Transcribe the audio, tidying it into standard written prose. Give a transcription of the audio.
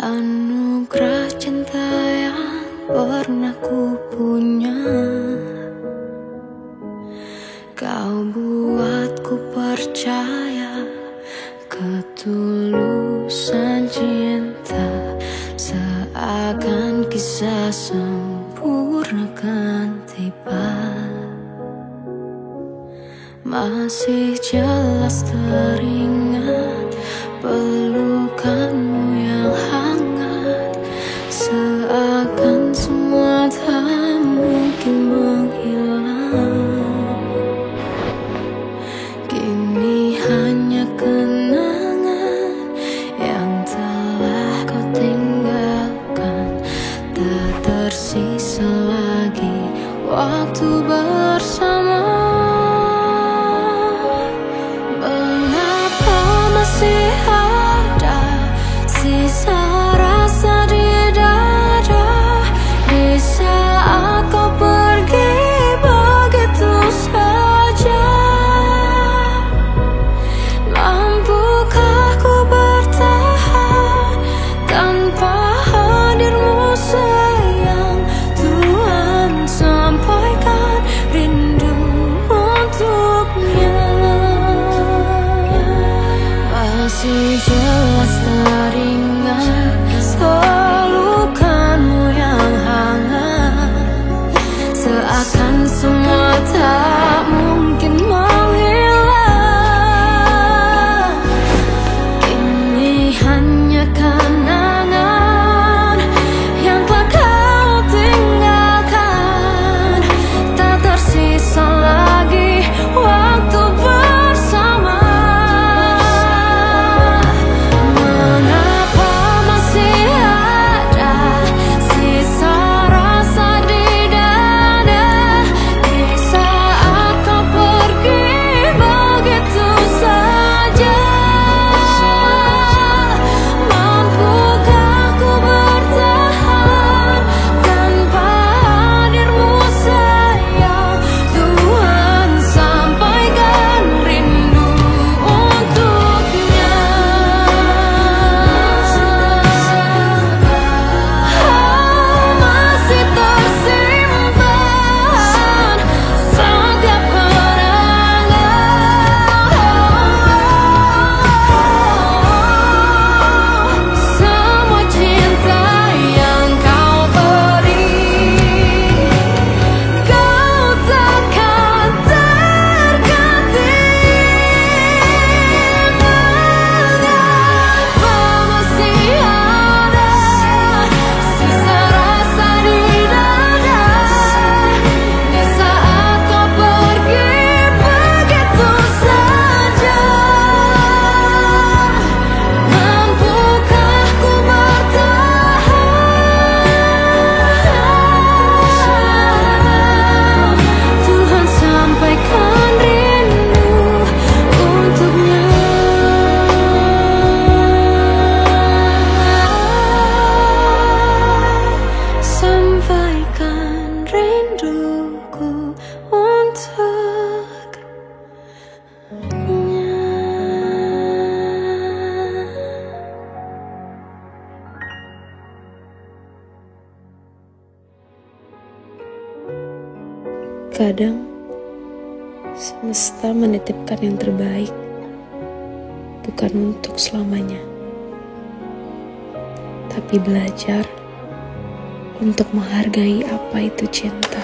Anugerah cinta yang pernah ku punya, kau buatku percaya ketulusan cinta, seakan kisah sempurna kan tiba. Masih jelas teringat pelukanmu yang hangat, seakan semua tak mungkin menghilang. Kini hanya kenangan yang telah kau tinggalkan, tak tersisa lagi waktu bersama. Masih ada sisa rasa di dada di saat kau pergi begitu saja. Mampukah ku bertahan tanpa hadirmu sayang? Tuhan, sampaikan rindu untuknya. Masih jelas teringat pelukanmu yang hangat, seakan semua tak mungkin menghilang. Kini hanya kenangan yang telah kau tinggalkan, tak tersisa lagi waktu bersama. Kadang semesta menitipkan yang terbaik, bukan untuk selamanya, tapi belajar untuk menghargai apa itu cinta.